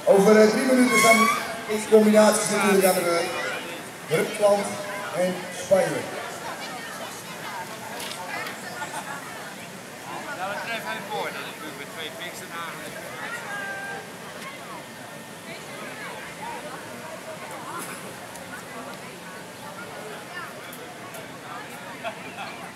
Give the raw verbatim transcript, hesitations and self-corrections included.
Over uh, drie minuten zijn deze combinaties natuurlijk aan de beurt. Rusland en Spanje. Nou, het treft hij voor dat ik met twee fixen eigenlijk. Ja.